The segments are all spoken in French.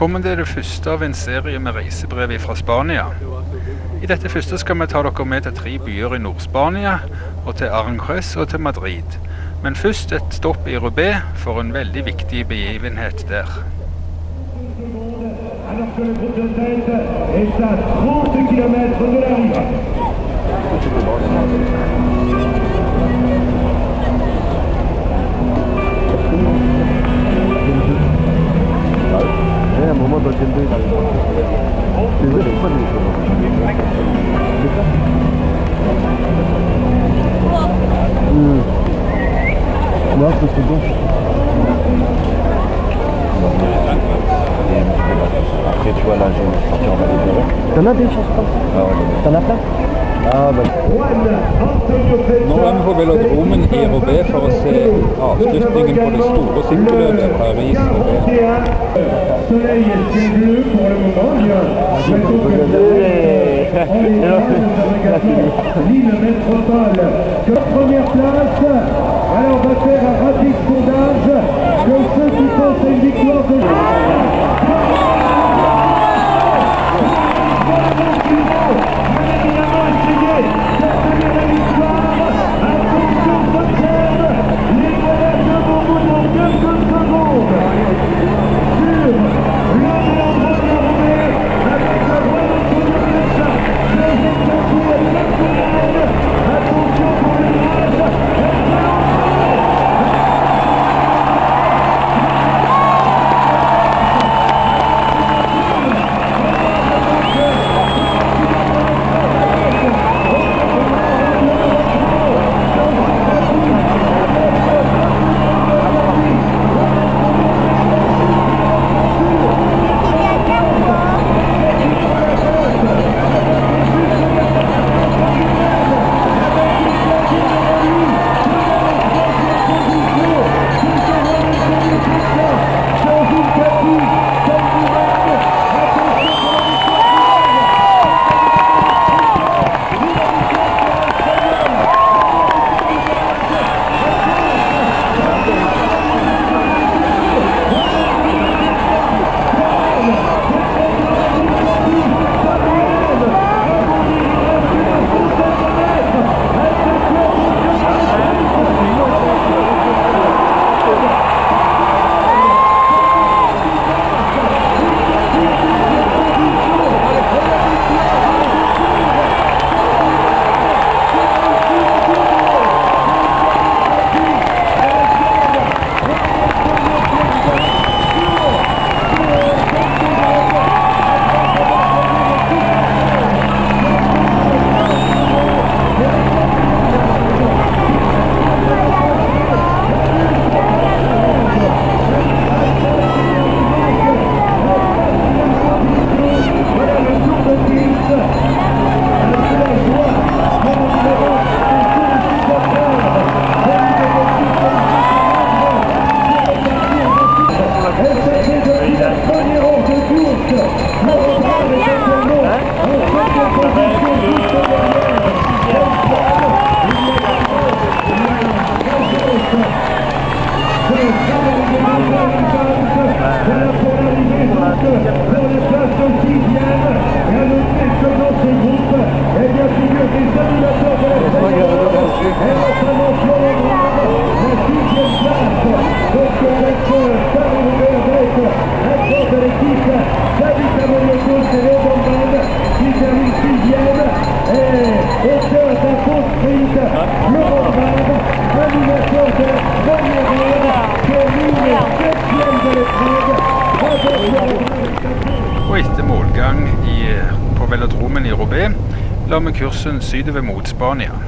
Velkommen til det første av en serie med reisebrev fra Spania. I dette første skal vi ta dere med til 3 byer i Nord-Spania, og til Aranjuez og til Madrid. Men først et stopp i Roubaix for en veldig viktig begivenhet der. Alors que le groupe de tête est à 30 km de l'arrivée. À un moment, dans le tempo, il arrive. C'est vrai, c'est pas lui. Non, c'est bon. Après, tu vois, là, je vais sortir en vallée de l'heure. T'en as des choses comme ça? Ah ouais. T'en as plein? Ah, bah. Nå er vi på velodromen i Roubaix for å se avslutningen på det store sykkelløpet Paris-Roubaix. Soleil et ciel bleu pour le moment. L'île métropole. Première place. Alors on va faire un rapide sondage de ceux qui pensent à une victoire de Og etter målgang på velodromen i Roubaix la vi kursen sydover mot Spania.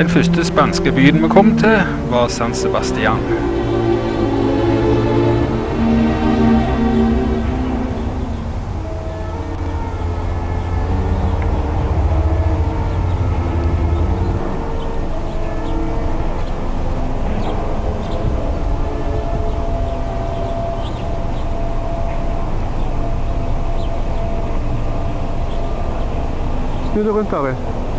Den første spanske byen vi kom til, var San Sebastian. Snu deg rundt, Ari.